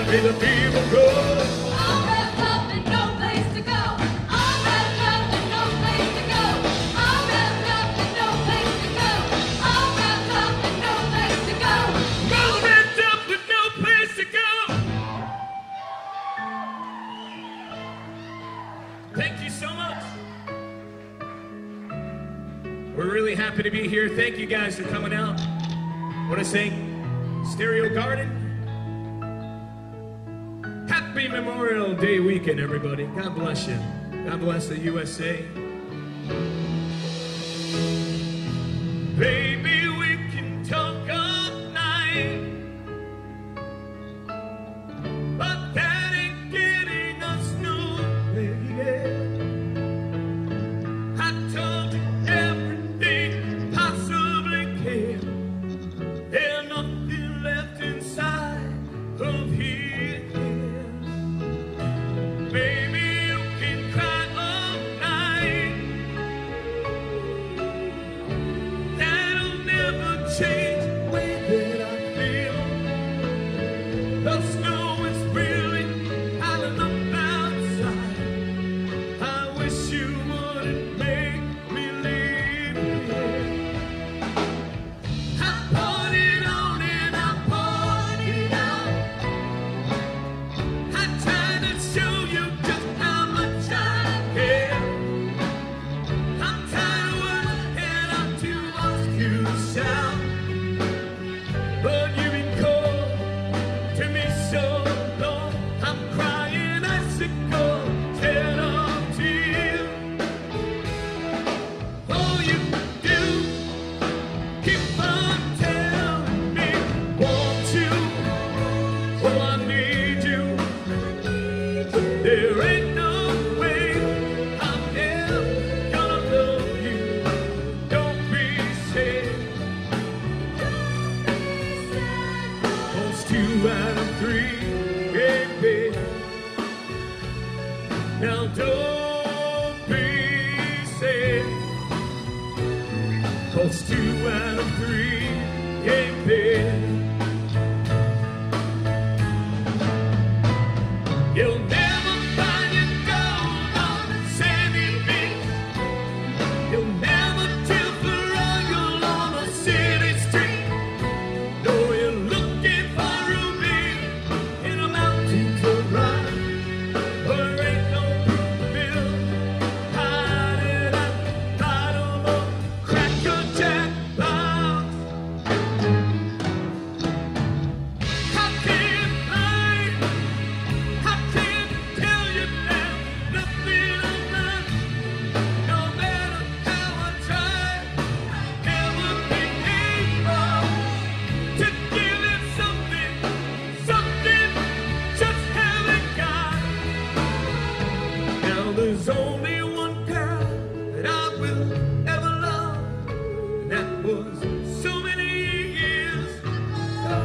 May the people go. All wrapped up and no place to go. All wrapped up and no place to go. All wrapped up and no place to go. All wrapped up and no place to go. All wrapped up with no place to go. Thank you so much. We're really happy to be here. Thank you guys for coming out. I want to say Stereo Garden. Happy Memorial Day weekend, everybody. God bless you. God bless the USA. Baby, we can talk all night, but that ain't getting us nowhere. I told you everything possibly can. There's nothing left inside of here. Baby, you can cry all night. That'll never change the way that I feel. The snow is really piling up outside. I wish you wouldn't make me leave here. I poured it on and I poured it out. I tried to show you just how much I care. I'm tired of working out to ask you to shout, but you've been cold to me so long. I'm crying icicles instead of tears. All you do, keep on telling me, want you, oh I need you. There ain't no way I'm ever gonna love you. Don't be sad. 'Cause 2 out of 3, baby. Now don't be sad. 'Cause 2 out of 3, baby. You'll never find your gold on a sandy beach. You'll never tip the royal on a city street. No, you're looking for rubies in the mountains of rock. There ain't no proof bill hiding at the bottom of Cracker Jack box. I can't hide. I can't tell you now, nothing of mine. No matter how I try, never been able to give it something, something just haven't got. Now there's only one girl that I will ever love, and that was so many years ago.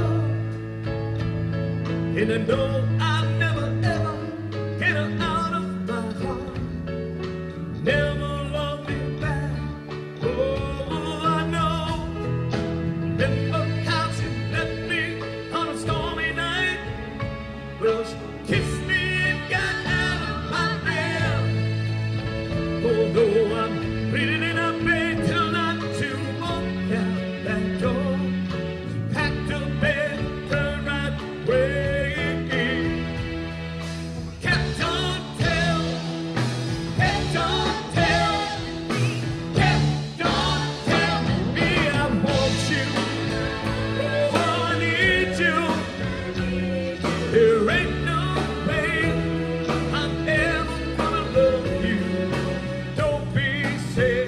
And I know I'll never ever get her out of my heart. Never love me back. Oh, I know. Remember how she left me on a stormy night? Well, she kissed me and got out of my bed. Although I'm bleeding in her bed till not to walk out that door. She packed her bed, turned right way in. Kept on telling me, kept on telling me I want you. Oh, I need you. There ain't no way I'm ever gonna love you. Don't be sad.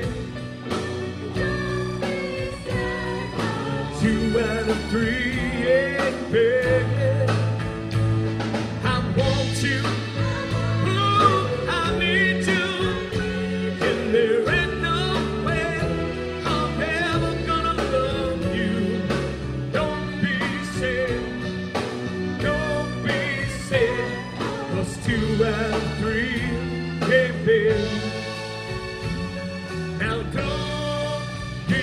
2 out of 3, yeah, baby. I want you. Ooh, I need you. And there ain't no way I'm ever gonna love you. Don't be sad. Don't be sad. 'Cause 2 out of 3, yeah, baby. Now don't be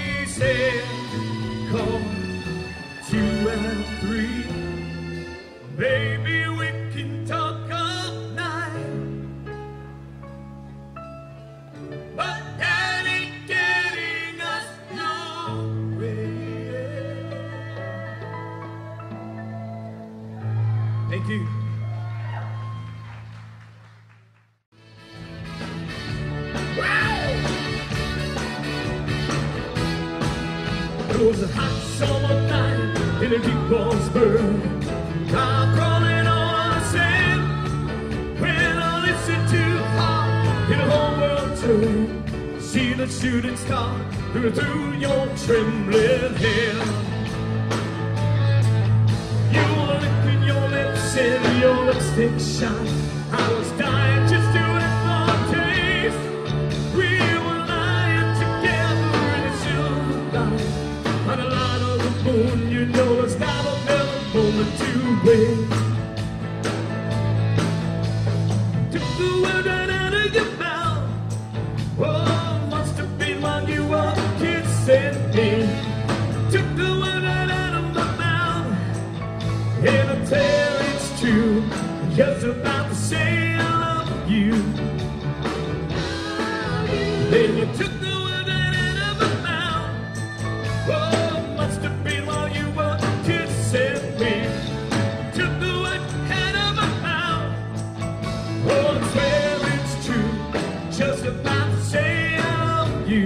sad. 'Cause 2 out of 3, Baby, we can talk all night, but that ain't getting us nowhere. Thank you. It was a hot summer night in a deep Walsburg. I'm crawling on the sand when I listen to Heart in a whole world tour. See the shooting star through your trembling hair. You were licking your lips and your lipstick shine. I was dying just to have a taste. We were lying together in a silver light. On the light of the moon, you know it's not another moment to wait. Took the word right out of your mouth. Oh, must have been while you were kissing me. Took the word right out of my mouth. And I tell it's true, just about to say I love you. Then you took the word right out of my mouth. Oh, must have been while you were kissing me. Took the word out of my mouth. Oh, I swear it's true, just about to say I love you.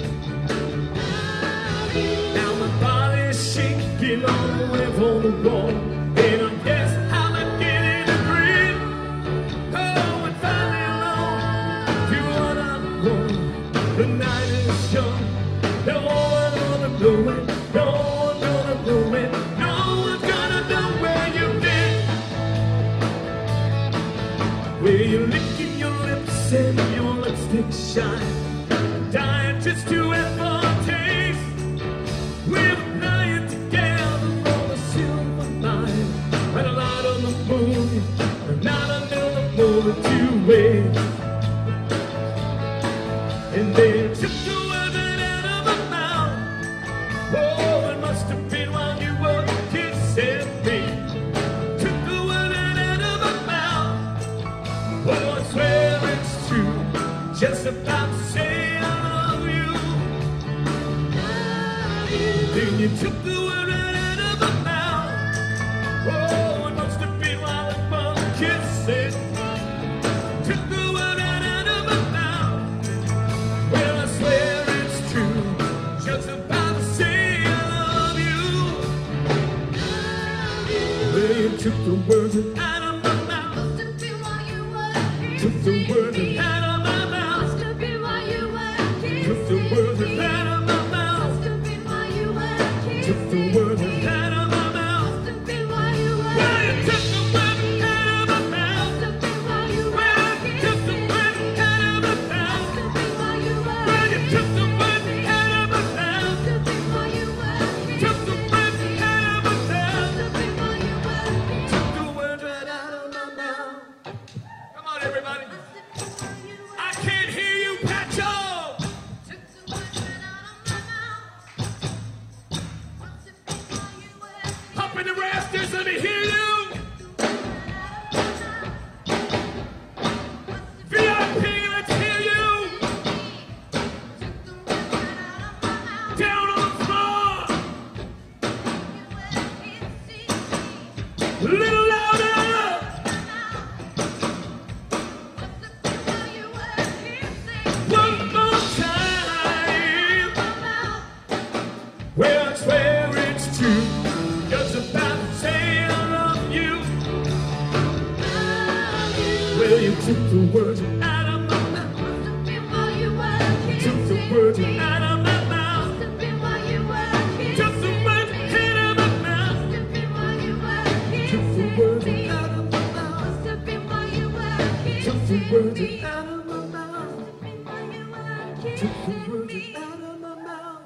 Now my body's shaking all the way from the wall, and I guess I'm not getting a grip. Oh, and finally alone, do what I want. The night is young, no one gonna know it, no one gonna know it, no one's gonna know where you've been. Where you're licking your lips and your lipstick shine. Dying just to have a taste. We're lying together on the silver line. And a light on the moon, not another moment to wait. And they took the word right out of my mouth. Oh, it must have been while you were kissing me. Took the word right out of my mouth. Oh, I swear it's true, just about to say I love you. Then you took the word right out of my mouth. Oh, it must have been while we were kissing. Took the word right out of my mouth. Well, I swear it's true, just about to say I love you. Well, you took the words out of my mouth. Took the words out of my mouth. Took the words out of my mouth. Took the words out of my mouth. Well, you took the words out of my mouth. Well, you took the words out of my mouth. Well, you took the words out of my mouth. Took the words out of my mouth. Took the words right out of my mouth. Come on, everybody. I can't hear you, Pacho. Up in the rafters, let me hear you. VIP, let's hear you. Down on the floor. A little louder. One more time. Well, I swear it's true, just about to say I love you. Well, you took the words out of my mouth. Took the words out of my mouth. Took the words out of my mouth. Took the words out of my mouth. Took the words out of my mouth. Took the words out of my mouth.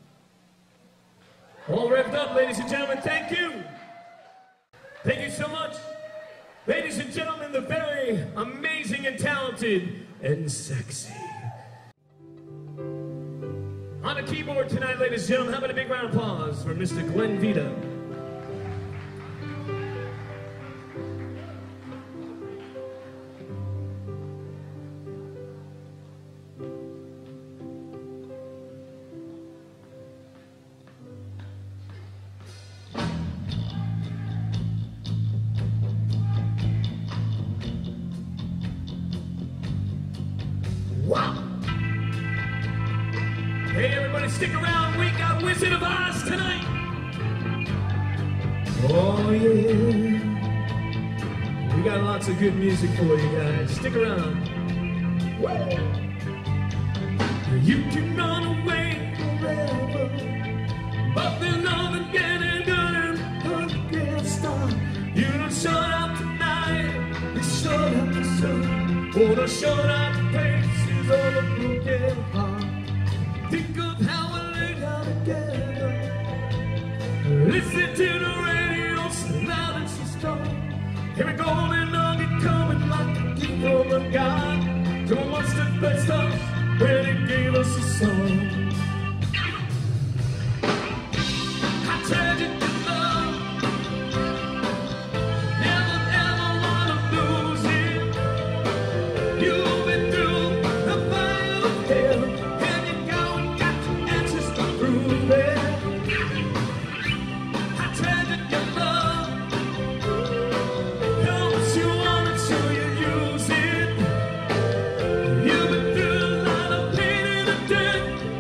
All revved up, ladies and gentlemen. Thank you. Thank you so much. Ladies and gentlemen, the very amazing and talented and sexy. On the keyboard tonight, ladies and gentlemen, how about a big round of applause for Mr. Glenn Vita. Everybody stick around, we got Wizard of Oz tonight. Oh yeah. We got lots of good music for you guys. Stick around. Woo! You can run away forever, but there's nothing getting good and get started. You don't shut up tonight, you shut up the sun. Oh, the shut up pace is all a broken heart. Think of how we laid down together. Listen to the radio so loud and so strong. Hear it golden nugget coming like a gift from a God. So much the best of when He gave us a song. I treasure your love, never ever wanna lose it. You've been through the fire of hell, and you go and got the answers to prove it. I treasure your love, helps you want it so you use it. You've been through a lot of pain and a death,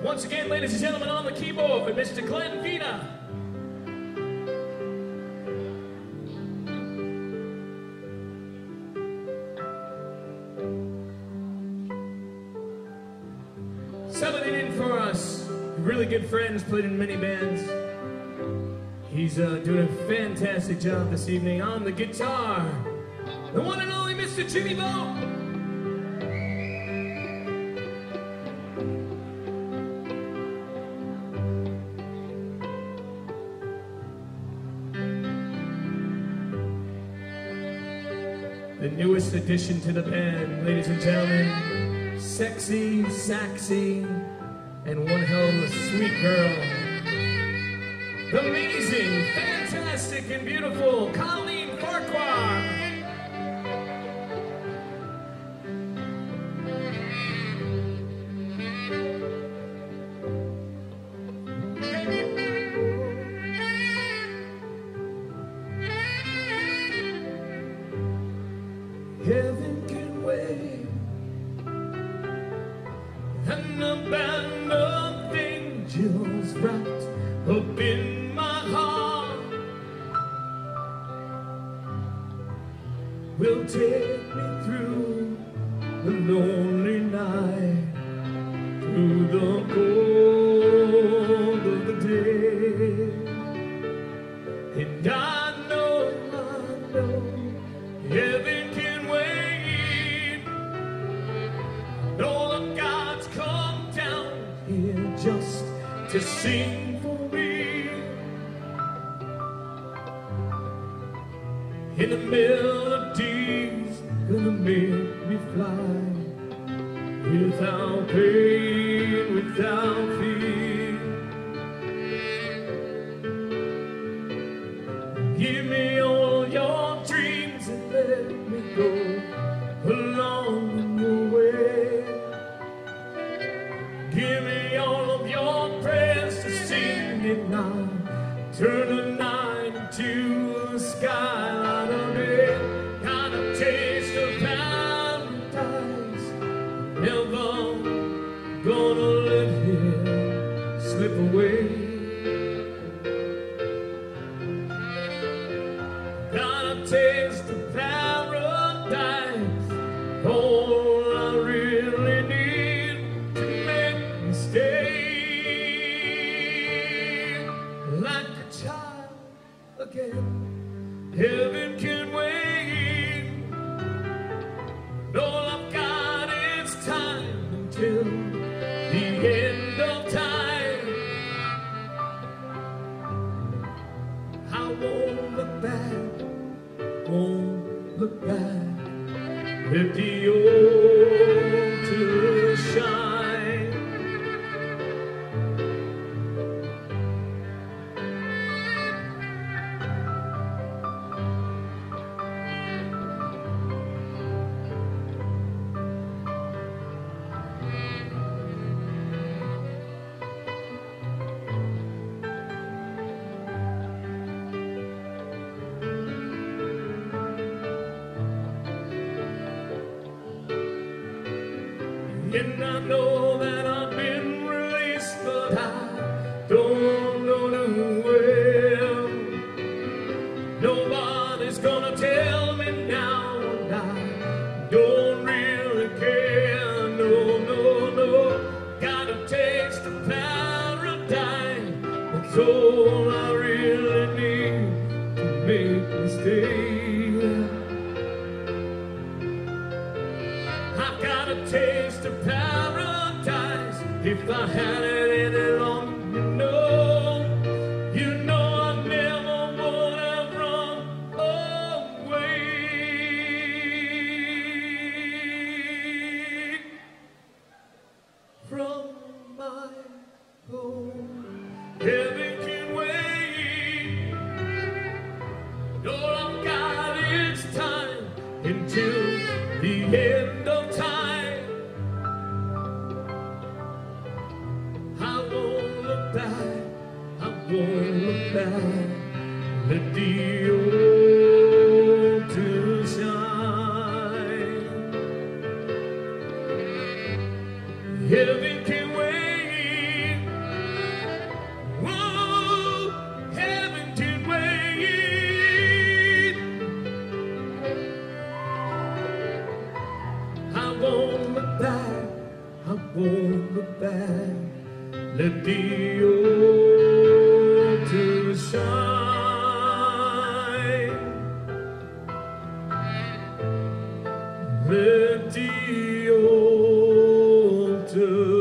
Once again, ladies and gentlemen, on the keyboard, Mr. Glenn Vina. Subbing in for us, really good friends, played in many bands. He's doing a fantastic job this evening on the guitar. The one and only Mr. Jimmy Bone. The newest addition to the band, ladies and gentlemen, sexy, saxy, and one hell of a sweet girl. Amazing, fantastic, and beautiful Colleen Farquhar. Heaven can wait, and a band of angels wrapped up in my heart will take me through the lonely night, through the cold of the day. And I know, heaven can wait. All the gods come down here just to sing for me. And the melody's gonna make me fly without pain, without fear. Give me all your dreams and let me go along the way. Give me all of your prayers to sing it now. Turn the night into a skyline of it. Got a taste of paradise. Never gonna let it slip away. Got a taste of paradise. All I really need to make me stay like a child again. Heaven can wait. All I've got is time until the end of time. I won't look back, won't look back. Let the altar shine. And I know that I've been released, but I don't know too well. Nobody's gonna tell me now, and I don't really care. No, no, no. Got a taste of paradise. That's all I really need to make me stay. I've got a taste of paradise. If I had it any longer, you know I never would have run away from my home. Heaven can wait. All I've got is time until the end of time. I won't look back, I won't look back. Let the altar shine. Heaven can wait. won't look back. Let the altar shine. Let the altar